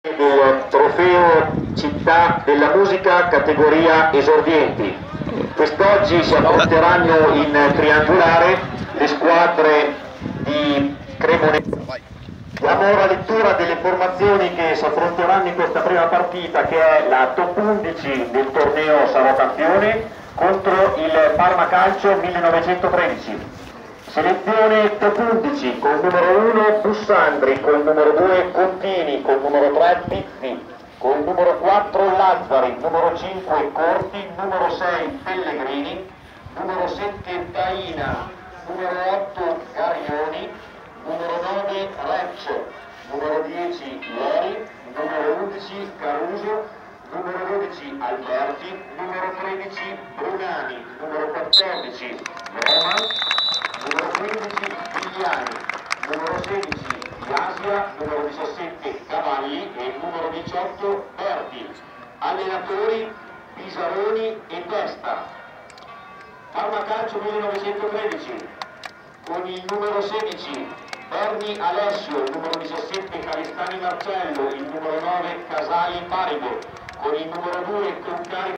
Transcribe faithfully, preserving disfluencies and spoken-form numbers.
del trofeo Città della Musica categoria esordienti. Quest'oggi si affronteranno in triangolare le squadre di Cremonese. Diamo ora lettura delle formazioni che si affronteranno in questa prima partita, che è la top undici del torneo Sarò Campione contro il Parma Calcio millenovecentotredici. Selezione top undici con il numero uno Bussandri, con il numero due Contini, con il numero tre Pizzi, con il numero quattro Lazzari, numero cinque Corti, numero sei Pellegrini, numero sette Taina, numero otto Garioni, numero nove Reccio, numero dieci Lori, numero undici Caruso, numero dodici Alberti, numero tredici Brunani, numero quattordici Roma, numero quindici Vigliani, numero sedici Iasia, numero diciassette Cavalli e numero diciotto Berti. Allenatori Pisaroni e Testa. Parma Calcio millenovecentotredici con il numero sedici Berni Alessio, il numero diciassette Calistani Marcello, il numero nove Casali Parigo, con il numero due Truccari